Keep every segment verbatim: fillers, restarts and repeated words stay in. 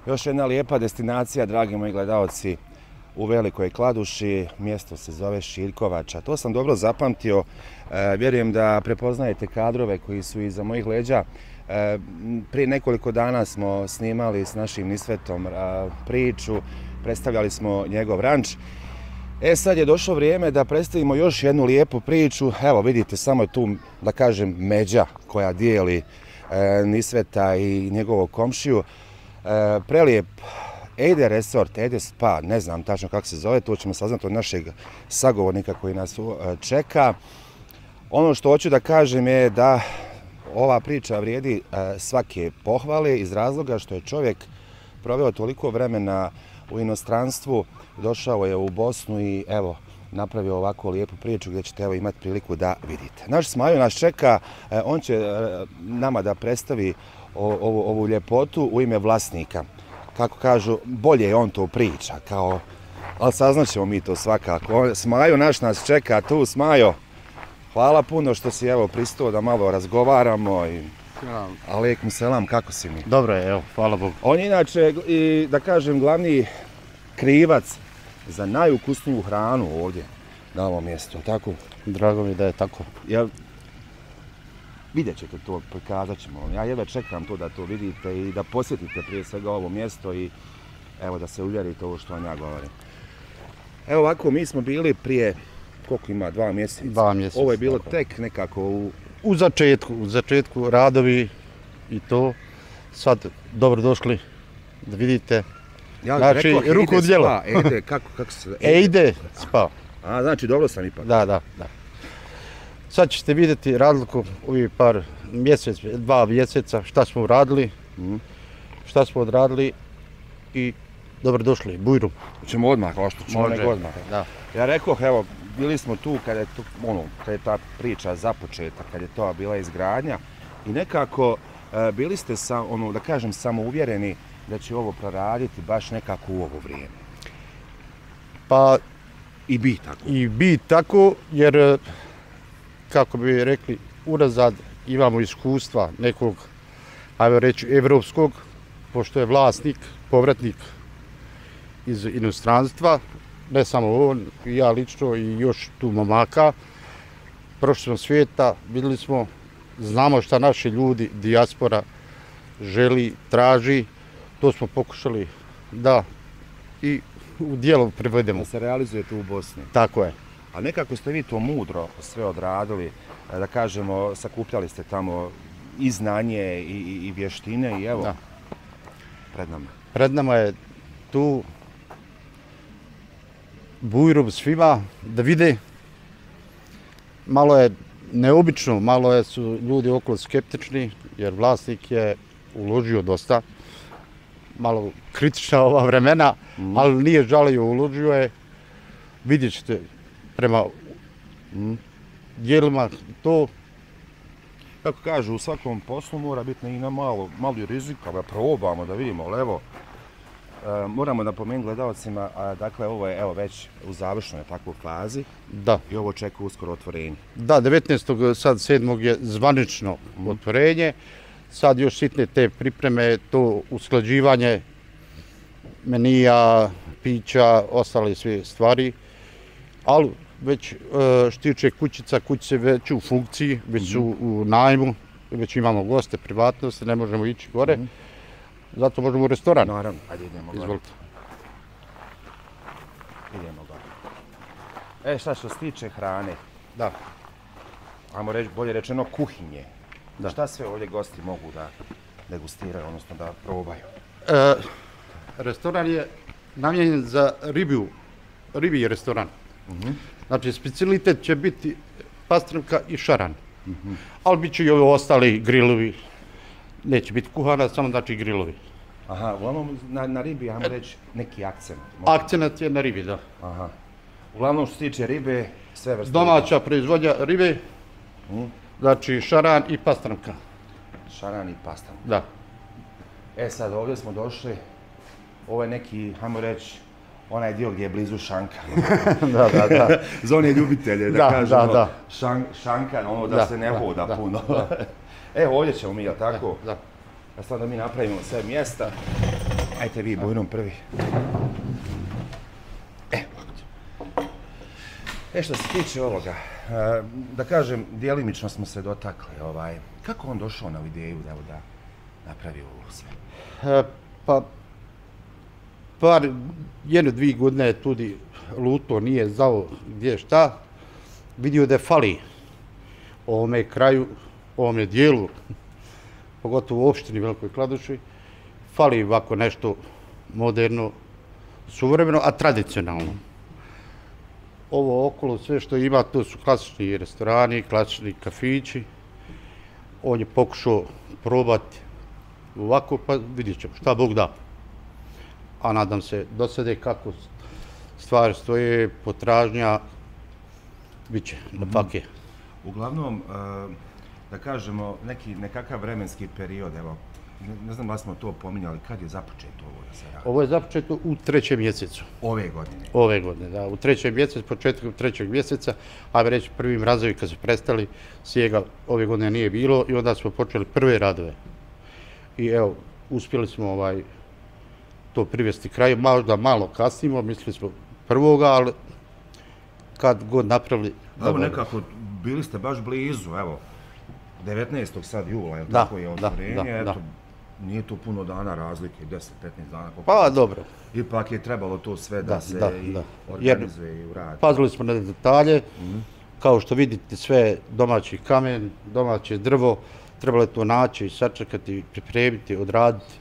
Još jedna lijepa destinacija, dragi moji gledalci, u Velikoj Kladuši, mjesto se zove Šiljkovača. To sam dobro zapamtio, e, vjerujem da prepoznajete kadrove koji su iza mojih leđa. E, prije nekoliko dana smo snimali s našim Nisvetom a, priču, predstavljali smo njegov ranč. E sad je došlo vrijeme da predstavimo još jednu lijepu priču. Evo vidite, samo je tu, da kažem, međa koja dijeli e, Nisveta i njegovog komšiju. E, prelijep Ejde Resort, Ejde Spa, ne znam tačno kako se zove, to ćemo saznati od našeg sagovornika koji nas čeka. Ono što hoću da kažem je da ova priča vrijedi svake pohvale iz razloga što je čovjek proveo toliko vremena u inostranstvu, došao je u Bosnu i evo, napravio ovako lijepu priču gdje ćete evo imati priliku da vidite. Naš Smajo nas čeka, on će nama da predstavi ovu, ovu ljepotu u ime vlasnika. Kako kažu, bolje je on to priča, kao, ali saznaćemo mi to svakako. Smajo naš nas čeka tu, Smajo. Hvala puno što si evo pristao da malo razgovaramo i alejkum selam, kako si mi? Dobro je, evo, hvala Bogu. On je inače, i, da kažem, glavni krivac za najukusniju hranu ovdje na ovom mjestu, tako? Drago mi da je tako. Ja, vidjet ćete to, prikazat ćemo. Ja jedva čekam to da to vidite i da posjetite prije svega ovo mjesto i evo da se uvjerite ovo što vam ja govorim. Evo ovako, mi smo bili prije, koliko ima, dva mjeseca? Dva mjeseca. Ovo je bilo tako. tek nekako u... U začetku, u začetku radovi i to. Sad dobro došli da vidite. Ja znači, rekao, ruku u djelo. Spa, Ejde, kako, kako se... Ejde Spa. A, znači, dobro sam ipak. Da, da, da. Sad ćete vidjeti razliku u ovih par mjesec, dva mjeseca šta smo uradili, mm. šta smo odradili i dobrodošli, Bujrum. Ćemo odmah, kao što ćemo nego odmah. Da. Ja rekao, evo, bili smo tu kada je, tu, ono, kada je ta priča započeta, kada je to bila izgradnja i nekako e, bili ste, sa, ono, da kažem, samouvjereni da će ovo proraditi baš nekako u ovo vrijeme. Pa i bi tako. I bi tako, jer kako bi rekli, unazad imamo iskustva nekog, ajmo reći, evropskog, pošto je vlasnik, povratnik iz inostranstva, ne samo on, i ja lično i još tu momaka. Prošli smo svijeta, vidjeli smo, znamo šta naši ljudi, dijaspora, želi, traži. To smo pokušali da i u djelo privedemo. Da se realizujete u Bosni. Tako je. A nekako ste vi to mudro sve odradili, da kažemo, sakupljali ste tamo i znanje i, i, i vještine i evo, da. Pred nama. Pred nama je tu Bujrum svima da vide. Malo je neobično, malo je, su ljudi okolo skeptični, jer vlasnik je uložio dosta. Malo kritična ova vremena, mm. ali nije žalio, uložio je. Vidjet ćete prema mm. dijelima to. Kako kažu, u svakom poslu mora biti i na malo, malo rizika, da probamo, da vidimo, ali evo, e, moramo napomenuti gledalcima, a, dakle, ovo je evo, već u završnoj takvoj fazi. Da. I ovo čeka uskoro otvorenje. Da, devetnaestog sad sedmog je zvanično mm. otvorenje. Sad još sitne te pripreme, to usklađivanje menija, pića, ostale sve stvari. Ali već što tiče kućica, kućice već u funkciji, već su mm-hmm. u najmu, već imamo goste, privatnosti, ne možemo ići gore. Mm-hmm. Zato možemo u restoran. Naravno, ajde idemo gore. Izvolite. Idemo gore. E, šta što se tiče hrane? Da. Ajmo reći, bolje rečeno, kuhinje. Da. Šta sve ovdje gosti mogu da degustiraju, odnosno da probaju? E, restoran je namijenjen za ribiju, ribiji restoran. Mm-hmm. Znači, specijalitet će biti pastrnka i šaran. Mm-hmm. Ali bit će i ovi ostali grilovi. Neće biti kuhana, samo znači grilovi. Aha, uglavnom na, na ribi, ajmo reći, neki akcent. Akcent je na ribi, da. Aha. Uglavnom što se tiče ribe, sve vrste. Domaća proizvodnja ribe, mm. znači šaran i pastrnka. Šaran i pastrnka. Da. E sad, ovdje smo došli, ovo je neki, ajmo reći, onaj dio gdje je blizu šanka. da, da, da. Za one ljubitelje, da, da kažemo, da, da. Šan, šanka, ono da, da se ne da, hoda da, puno. Da. Evo, ovdje ćemo mi, jel tako? Da. A sad da mi napravimo sve mjesta. Ajte vi, Bujrum prvi. E. E što se tiče ovoga, da kažem, dijelimično smo se dotakli. Ovaj, kako on došao na ideju da, da napravi ovo sve? E, pa, par, jedno, dvije godine je tudi luto, nije znao gdje šta. Vidio da je fali ovome kraju, ovome dijelu, pogotovo u opštini Velikoj Kladuši, fali ovako nešto moderno, suvremeno, a tradicionalno. Ovo okolo, sve što ima, to su klasični restorani, klasični kafići. On je pokušao probati ovako, pa vidjet ćemo šta Bog da. A nadam se, do sada kako stvari stoje, potražnja, bit će na pake. Uglavnom, da kažemo, neki, nekakav vremenski period, evo, ne znam da smo to pominjali, kad je započeto ovo da se radi? Ovo je započeto u trećem mjesecu. Ove godine? Ove godine, da. U trećem mjesecu, početkom trećeg mjeseca, ajmo reći prvim radovi kad su prestali, snijega ove godine nije bilo i onda smo počeli prve radove. I evo, uspjeli smo ovaj, to privesti kraju, možda malo kasnimo, mislili smo prvoga, ali kad god napravili... Evo nekako, bili ste baš blizu, evo, devetnaestog sad jula, je li da, tako je da, otvorenje, da, eto, da. Nije tu puno dana razlike, deset do petnaest dana. Pa dobro. Ipak je trebalo to sve da, da se da, i da. organizuje Jer, i uradi. Pazili smo na detalje, mm-hmm. Kao što vidite sve domaći kamen, domaće drvo, trebalo je to naći, sačekati, pripremiti, odraditi.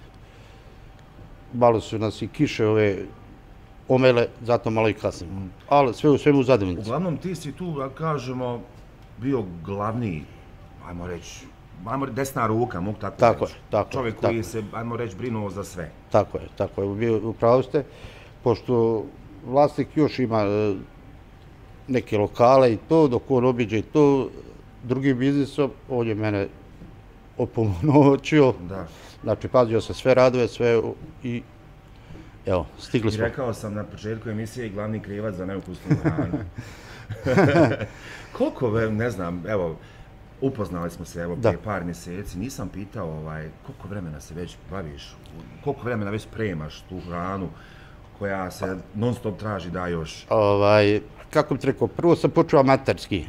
Malo su nas i kiše ove omele, zato malo i kasnimo. Mm. Ali sve u svemu zadovoljnici. Uglavnom ti si tu, da kažemo, bio glavni, ajmo reći, ajmo reći, desna ruka, mogu tako, tako reći. Je, tako Čovjek je, koji tako. se, ajmo reći, brinuo za sve. Tako je, tako je, bio upravo ste. Pošto vlasnik još ima e, neke lokale i to, dok on obiđe i to drugim biznisom, on je mene opomoćio. Da. Znači, pazio sam sve radove, sve i evo, stigli smo. I rekao sam na početku emisije i glavni krivac za neukusnu hranu. Koliko, ne znam, evo, upoznali smo se evo prije par mjeseci, nisam pitao ovaj, koliko vremena se već baviš, koliko vremena već spremaš tu hranu koja se non stop traži da još? Ovaj, kako bih rekao, prvo sam počeo amaterski.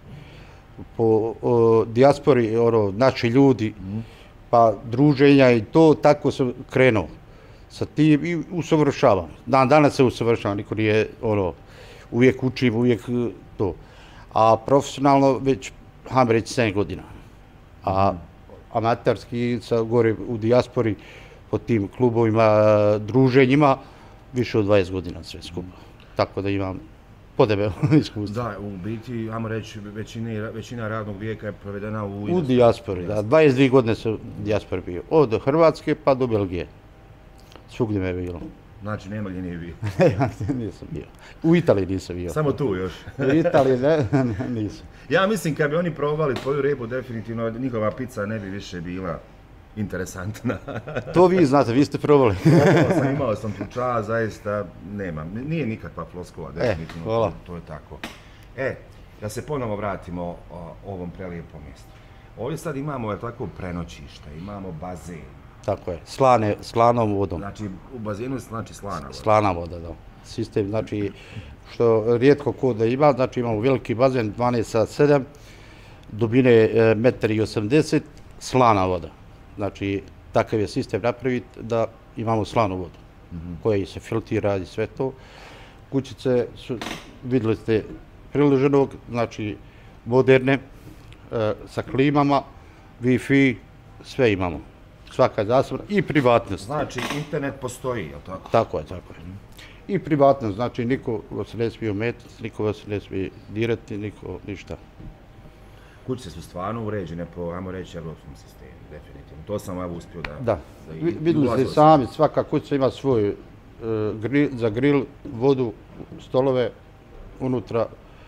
Po o, dijaspori, ono, naši ljudi, mm. pa druženja i to, tako sam krenuo sa tim i usavršavam. Dan danas se usavršavam, niko nije, ono, uvijek učim, uvijek to. A profesionalno već, hajmo reći, sedam godina. A amaterski, sa gore u dijaspori, po tim klubovima, druženjima, više od dvadeset godina sve skupa. Tako da imam podebelo iskustvo. Da, u biti, ajmo reći, većina, većina radnog vijeka je provedena u... U dijaspori, da. dvadeset dvije godine sam u dijaspori bio. Od Hrvatske pa do Belgije. Svugdje me je bilo. Znači, nema gdje nije bio? Ja nisam bio. U Italiji nisam bio. Samo tu još? U Italiji ne, nisam. Ja mislim, kad bi oni probali tvoju ribu, definitivno njihova pizza ne bi više bila interesantna. To vi znate, vi ste probali. Ovo sam, imao sam tu čas, zaista nemam. Nije nikakva floskula, definitivno. E, hvala. To je tako. E, da se ponovo vratimo o, ovom prelijepom mjestu. Ovdje sad imamo tako prenoćište, imamo bazen. Tako je, slane, slanom vodom. Znači, u bazenu znači slana voda. Slana voda, da. Sistem, znači, što rijetko ko da ima, znači imamo veliki bazen, dvanaest sa sedam, dubine jedan osamdeset metra, slana voda. Znači, takav je sistem napraviti da imamo slanu vodu, mm-hmm. koja se filtrira i sve to. Kućice su, vidjeli ste, priloženog, znači, moderne, e, sa klimama, Wi-Fi, sve imamo. Svaka zasebna i privatnost. Znači, internet postoji, je li tako? Tako je, tako je. I privatnost, znači niko vas ne smije ometati, niko vas ne smije dirati, niko ništa. Kuće su stvarno uređene po, ajmo reći, evropskom sistemu, definitivno. To sam evo uspio da... Da, vidjeli ste sami, svaka kuća ima svoj uh, gril, za grill, vodu, stolove, unutra,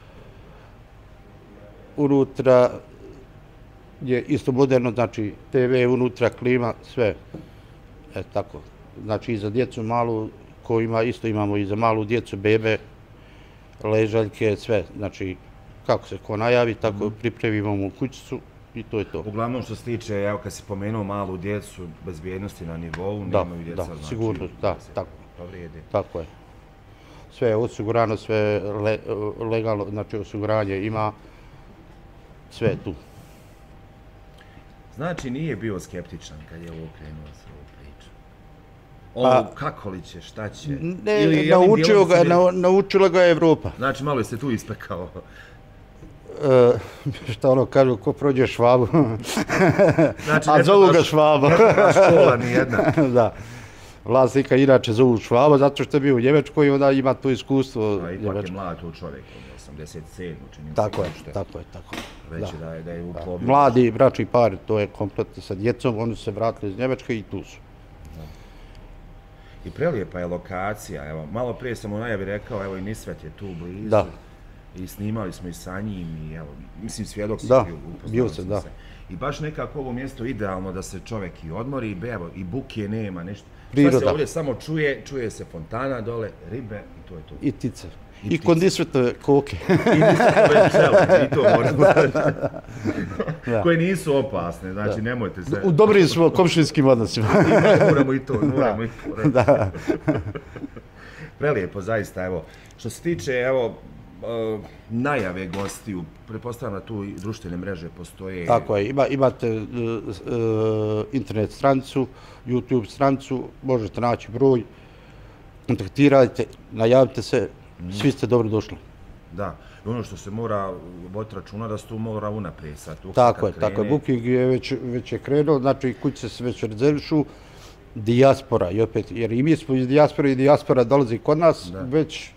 unutra je isto moderno, znači te ve unutra, klima, sve. E tako, znači i za djecu malu, ko ima, isto imamo i za malu djecu, bebe, ležaljke, sve. Znači, kako se ko najavi, tako mm. pripremimo mu kućicu i to je to. Uglavnom što se tiče, evo kad si pomenuo malu djecu, bezbjednosti na nivou, Da, nemaju djeca, da, znači, sigurnost, da, se tako. povrijedi. Tako je. Sve je osigurano, sve je le, legalno, znači osiguranje ima, sve je tu. Znači nije bio skeptičan kad je ovo krenuo sa ovu priču. Ovo, Pa, kako li će, šta će? Ne, Ili je onim naučio dijelom ga, se- na, naučila ga je Evropa. Znači malo je se tu ispekao. E, šta ono kažu, ko prođe Švabu, Znači, a ne zovu treba ga š- Švaba. Ne treba škola ni jedna. Da. Vlasnika inače zovu Švaba zato što je bio u Njemačkoj i onda ima to iskustvo A ipak je njemačko. mlad tu čovjek, on je osamdeset sedam. čini mi se Tako je, uopšte. tako je, tako je. Već Da. je da je, da je u plovi. Mladi bračni par, to je kompletno sa djecom, oni su se vratili iz Njemačke i tu su. I prelijepa je lokacija, evo, malo prije sam u najavi rekao, evo i Nisvet je tu blizu. Da. I snimali smo i sa njim i evo, mislim svjedok si Da, bio, upoznali bio sam, smo da. se. I baš nekako ovo mjesto idealno da se čovjek i odmori, i evo, i buke nema, ništa. Šta se Priroda. ovdje samo čuje, čuje se fontana dole, ribe i to je to. I tice. I I, ptice. kondisvetove koke. I nisvetove pčele, i to moramo reći. Koje nisu opasne, znači nemojte se... U dobrim smo komšinskim odnosima. Moramo i to, moramo i to reći. Da. Prelijepo, zaista, evo. Što se tiče, evo, uh, najave gostiju, pretpostavljam da tu i društvene mreže postoje. Tako je, ima, imate uh, uh, internet stranicu, YouTube stranicu, možete naći broj, kontaktirajte, najavite se, svi ste dobro došli. Da, i ono što se mora voditi računa da se tu mora unaprijed sad. tu Tako kad je, tako je, krene- booking je već, već je krenuo, znači kuće se već rezervišu, dijaspora, i opet, jer i mi smo iz dijaspore i dijaspora dolazi kod nas, Da. već,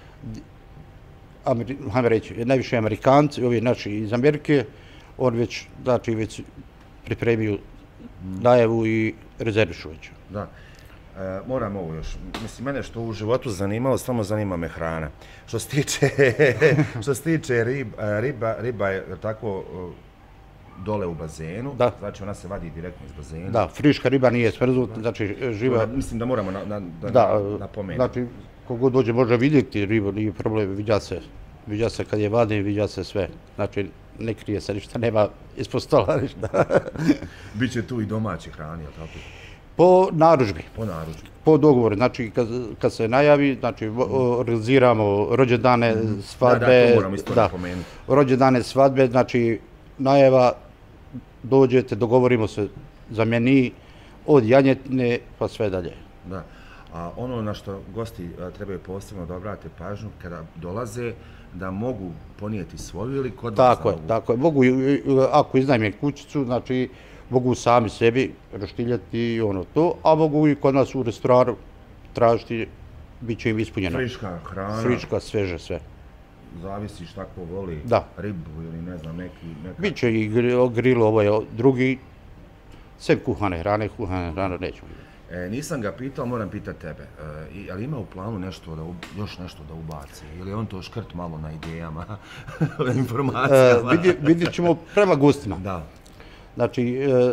Ameri, hajmo reći, najviše Amerikanci, ovi naši iz Amerike, on već, znači, već pripremio najavu i rezervišu već. Da. E, moram ovo još, mislim, mene što u životu zanimalo, samo zanima me hrana. Što se tiče, što se tiče rib, e, riba, riba je jel tako e, dole u bazenu, Da. znači ona se vadi direktno iz bazena. Da, friška riba nije smrznuta, znači živa, To, mislim da moramo na, na, da, da, napomenuti. znači, kogod dođe može vidjeti ribu, nije problem, viđa se, viđa se kad je vadim, viđa se sve, znači ne krije se ništa, nema ispod stola ništa. Biće tu i domaće hrane, jel tako? Po narudžbi, Po narudžbi. po dogovoru, znači kad, kad se najavi, znači vo- organiziramo rođendane, svadbe, Da, da, to moram isto napomenuti. rođendane, svadbe, znači najava, dođete, dogovorimo se za meni, od janjetine pa sve dalje. Da. A ono na što gosti a, trebaju posebno da obrate pažnju kada dolaze, da mogu ponijeti svoju ili kod vas Tako je, mogu? tako je. Mogu, i- i- ako iznajme kućicu, znači mogu sami sebi roštiljati i ono to, a mogu i kod nas u restoranu tražiti, bit će im ispunjeno. Friška hrana, Friška, sveže sve. zavisi šta ko voli, Da. ribu ili ne znam, neki... Neka... Biće i grill, grill ovaj drugi, sve kuhane hrane, kuhane hrane nećemo. E, nisam ga pitao, moram pitati tebe. E, i- ali ima u planu nešto da, u- još nešto da ubaci? Ili je on to škrt malo na idejama, na E, informacijama? vidjet, vidjet ćemo prema gostima. Da. Znači, e,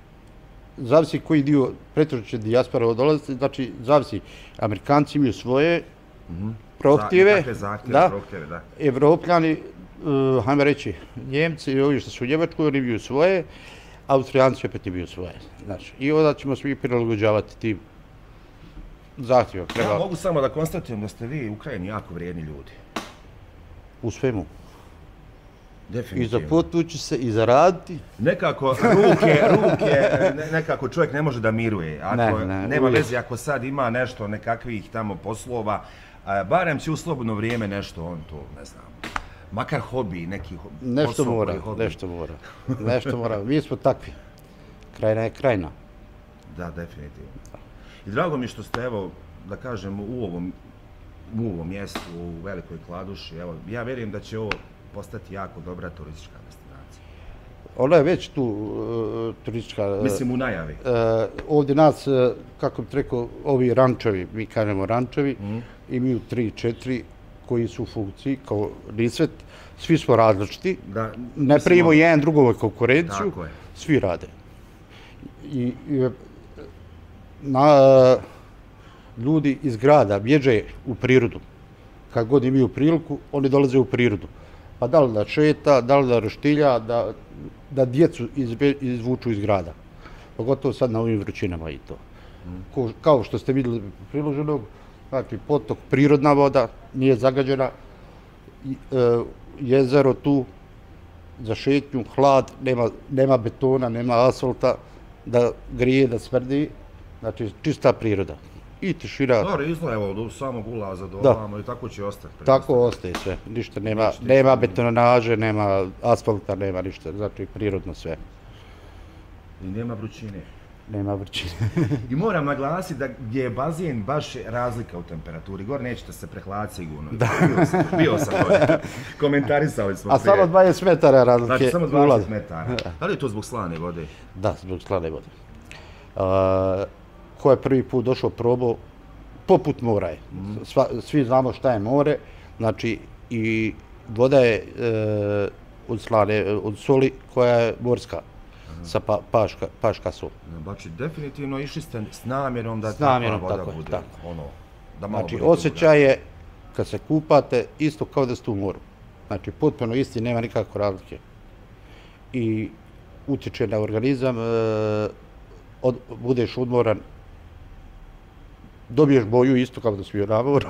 zavisi koji dio pretežno će dijaspora dolaziti, znači zavisi, Amerikanci imaju svoje prohtjeve, Za, takve zahtjeve, da, prohtjeve, da. Evropljani, uh, hajmo reći, Njemci i ovi što su u Njemačkoj, oni imaju svoje, Austrijanci opet imaju svoje. Znači, i onda ćemo svi prilagođavati tim zahtjevima. Ja Treba mogu samo da konstatujem da ste vi u Ukrajini jako vrijedni ljudi. u svemu. I Definitivno. zapotući se i zaraditi. Nekako ruke, ruke, ne, nekako čovjek ne može da miruje. Ako, Ne, ne, nema uvijek. veze ako sad ima nešto, nekakvih tamo poslova, a, barem će u slobodno vrijeme nešto on to, ne znam, makar hobi, neki ho- Nešto posao mora, koji hobi. nešto mora. Nešto mora. Mi smo takvi. Krajina je krajina. Da, definitivno. I drago mi je što ste, evo, da kažem, u ovom, u ovom mjestu, u Velikoj Kladuši, evo, ja vjerujem da će ovo postati jako dobra turistička destinacija. Ona je već tu uh, turistička... Mislim, u najavi. Uh, ovdje nas, uh, kako bih rekao, ovi rančevi, mi kažemo rančevi, Mhm. imaju tri, četiri koji su u funkciji kao Nisvet. Svi smo različiti, Da, ne mislim, primimo ono- jedan drugove konkurenciju, Tako je. svi rade. I, i na, ljudi iz grada bježe u prirodu. Kad god imaju priliku, oni dolaze u prirodu. Pa da li da šeta, da li da roštilja, da, da djecu izbe, izvuču iz grada. Pogotovo sad na ovim vrućinama i to. Ko, kao što ste vidjeli priloženog, znači potok, prirodna voda, nije zagađena, i, e, jezero tu za šetnju, hlad, nema, nema betona, nema asfalta, da grije, da smrdi, znači čista priroda. I tišina. Dobro, izgleda evo do samog ulaza do ovamo i tako će ostati. Tako ostaje sve, ništa nema, nema betonaže, nema asfalta, nema ništa, znači prirodno sve. I nema vrućine. Nema vrućine. I moram naglasiti da gdje je bazen baš razlika u temperaturi. Gore nećete se prehladiti sigurno. Da. Bio sam, bio sam gore. Komentarisali smo. A prije. Samo dvadeset metara razlike. Znači samo dvadeset metara. Da li je to zbog slane vode? Da, zbog slane vode. Uh, ko je prvi put došao probao, poput mora je. Mm. Sva, svi znamo šta je more, znači i voda je uh, od slane, od soli koja je morska. Sa pa, paška, paška sol. Znači, definitivno išli ste s namjerom da s namjerom, takva voda tako bude. Tako. Ono, da malo znači, osjećaj je, kad se kupate, isto kao da ste u moru. Znači, potpuno isti, nema nikakve razlike. I utječe na organizam, e, od, budeš odmoran, dobiješ boju isto kao da si bio na moru.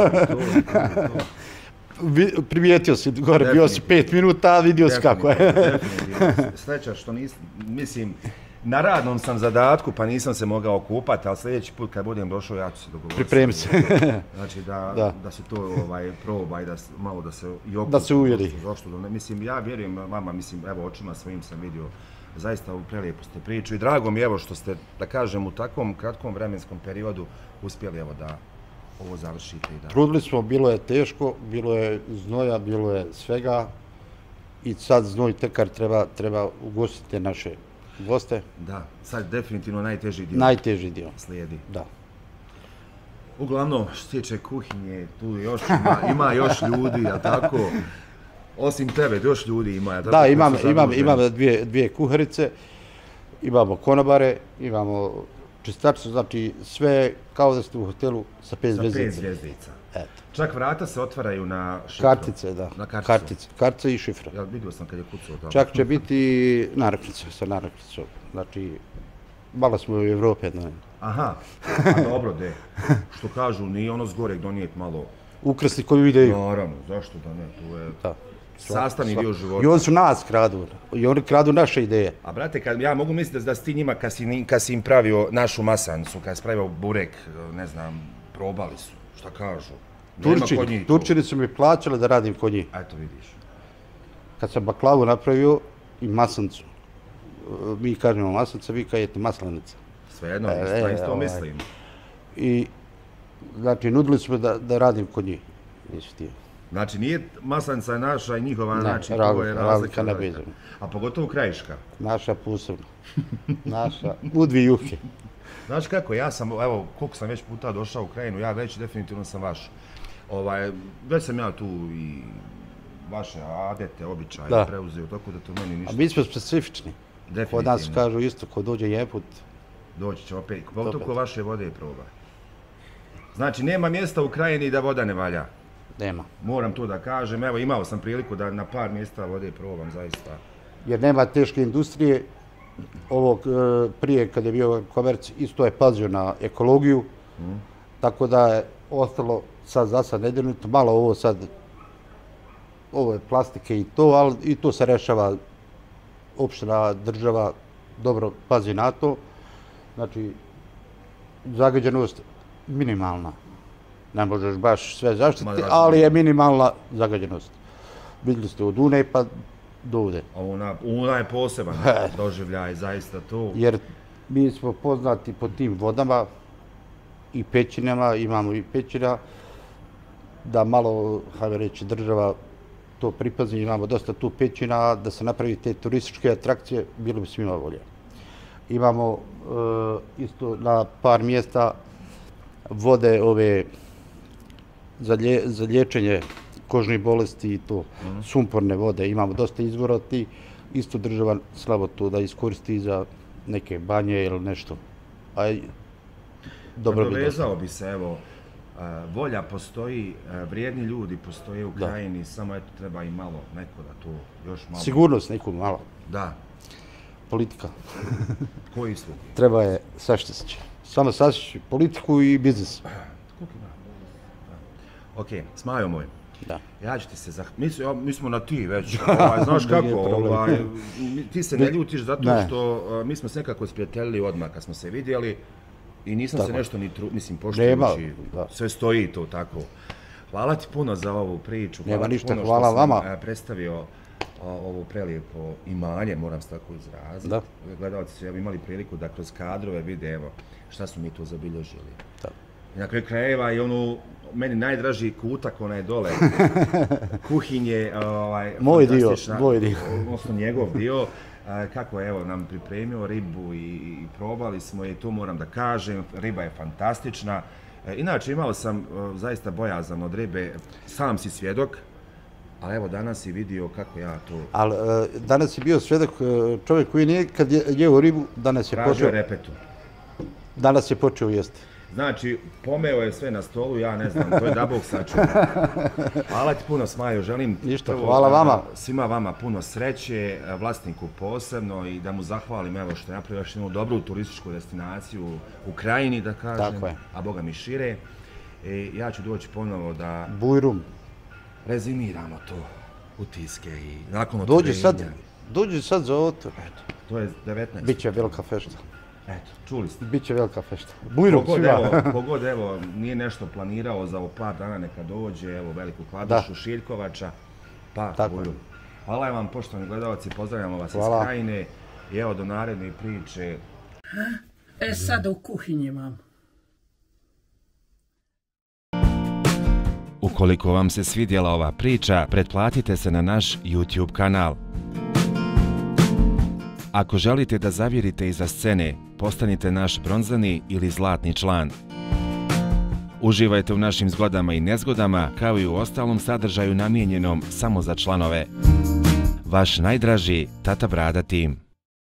Primijetio si gore, bio si pet minuta, vidio si kako je. Definitivno. Sreća što nisam, mislim, na radnom sam zadatku pa nisam se mogao kupati, ali sljedeći put kad budem došao ja ću se dogovoriti. Pripremi se. Znači da, da. da se to ovaj, proba i da malo da se i okusi. Da se uvjeri. Zašto, mislim, ja vjerujem vama, mislim, evo očima svojim sam vidio zaista u prelijepu ste priču i drago mi evo što ste, da kažem, u takvom kratkom vremenskom periodu uspjeli evo da ovo završite i da... Trudili smo, bilo je teško, bilo je znoja, bilo je svega i sad znoj tekar treba, treba ugostiti naše goste. Da, sad definitivno najteži dio. Najteži dio. Slijedi. Da. Uglavnom, što se tiče kuhinje, tu još ima, ima još ljudi, a tako? Osim tebe, još ljudi ima. Tako, da, imam, imam, imam dvije, dvije kuharice, imamo konobare, imamo čistačicu, znači sve kao da ste u hotelu sa pet zvjezdica. Sa pet zvjezdica. Eto. Čak vrata se otvaraju na šifru. Kartice, da. Na kartice. Kartice, kartice i šifra. Ja vidio sam kad je kucao tamo. Čak će biti naraknice sa naraknicom. Znači, malo smo u Evropi. Ne. Aha, a dobro, de. Što kažu, nije ono zgorek donijeti malo... Ukrasni koju ideju. Naravno, zašto da ne, tu je... Da. Sastavni dio života. I oni su nas kradu, i oni kradu naše ideje. A brate, kad, ja mogu misliti da si ti njima, kad si, kad si im pravio našu masancu, kad si pravio burek, ne znam, probali su, šta kažu? Turčini, Turčini su mi plaćali da radim kod njih. Eto vidiš. Kad sam baklavu napravio i masancu, mi kažemo masanca, vi kažete maslanica. Svejedno, e, isto ovaj. Mislim. I, znači, nudili su me da, da radim kod njih. Nisu htio. Znači, nije maslanica naša i njihova, ne, znači, razlika, to je razlika. razlika. A pogotovo krajiška. Naša posebno. Naša, u dvije juhe. Znaš kako, ja sam, evo, koliko sam već puta došao u Krajinu, ja već definitivno sam vaš. Ovaj, već sam ja tu i vaše adete, običaje da. Preuzeo, tako da to meni ništa. A mi smo specifični. Definitivno. Kod nas kažu isto, ko dođe jeput. Doći će opet, pogotovo ko vaše vode proba. Znači, nema mjesta u Krajini da voda ne valja. Nema. Moram to da kažem, evo imao sam priliku da na par mjesta vode probam, zaista. Jer nema teške industrije, ovog prije kad je bio komerc isto je pazio na ekologiju, mm. tako da je ostalo sad za sad nedirnuto, malo ovo sad, ovo je plastike i to, ali i to se rešava, opština, država dobro pazi na to, znači zagađenost minimalna. Ne možeš baš sve zaštiti, ali je minimalna zagađenost. Vidjeli ste od Une pa do ovde. Una, Una je poseban doživljaj, zaista to. Jer mi smo poznati po tim vodama i pećinama, imamo i pećina, da malo, hajde reći, država to pripazi, imamo dosta tu pećina, da se napravi te turističke atrakcije, bilo bi svima volje. Imamo e, isto na par mjesta vode ove za, lje, za liječenje kožnih bolesti i to, mm. sumporne vode. Imamo dosta izvora ti, isto država slabo to da iskoristi za neke banje ili nešto. A dobro bi dovezao bi se, evo, volja postoji, vrijedni ljudi postoje u krajini, samo eto treba i malo neko da to još malo... Sigurnost neku malo. Da. Politika. Koji su? Treba je saštići. Samo saštići politiku i biznis. Ok, Smajo moj. Da. Ja ću ti se zah... Mi, mi smo na ti već, ovaj, znaš kako, ovaj, ti se ne ljutiš zato što uh, mi smo se nekako sprijateljili odmah kad smo se vidjeli i nisam tako se nešto ni tru... mislim, poštujući, sve stoji to tako. Hvala ti puno za ovu priču, hvala Nema ti ništa, puno što hvala sam vama. Uh, predstavio uh, ovo prelijepo imanje, moram se tako izraziti. Da. Gledalci su imali priliku da kroz kadrove vide, evo, šta su mi tu zabilježili. Da. I na kraju krajeva i onu meni najdraži kutak, onaj dole, kuhinje, ovaj, moj dio, moj dio. Odnosno njegov dio, kako je evo nam pripremio ribu i, i probali smo je, to moram da kažem, riba je fantastična. Inače imao sam zaista bojazan od ribe, sam si svjedok, ali evo danas si vidio kako ja to... Ali danas je bio svjedok čovjek koji nije kad je jeo ribu, danas je počeo... Tražio repetu. Danas je počeo jesti. Znači, pomeo je sve na stolu, ja ne znam, to je da Bog sačuva. Hvala ti puno, Smajo, želim Ništa, prvo, hvala vama. Svima vama puno sreće, vlasniku posebno i da mu zahvalim evo što je napravio još jednu dobru turističku destinaciju u krajini, da kažem, tako je. A Boga mi šire. I ja ću doći ponovo da... Bujrum. Rezimiramo to, utiske i nakon otvorenja. Dođi sad, dođi sad za otvor. Eto, to je devetnaest. Biće velika fešta. Eto, čuli ste. Biće velika fešta. Bujrum svima. Pogod, evo, nije nešto planirao za ovo par dana neka dođe, evo, veliku kladušu Šiljkovača, pa Bujrum. Hvala vam, poštovani gledalci, pozdravljamo vas iz krajine i evo do naredne priče. E, sad u kuhinji mam. Ukoliko vam se svidjela ova priča, pretplatite se na naš YouTube kanal. Ako želite da zavirite iza scene, postanite naš bronzani ili zlatni član. Uživajte u našim zgodama i nezgodama, kao i u ostalom sadržaju namijenjenom samo za članove. Vaš najdraži Tata Brada tim.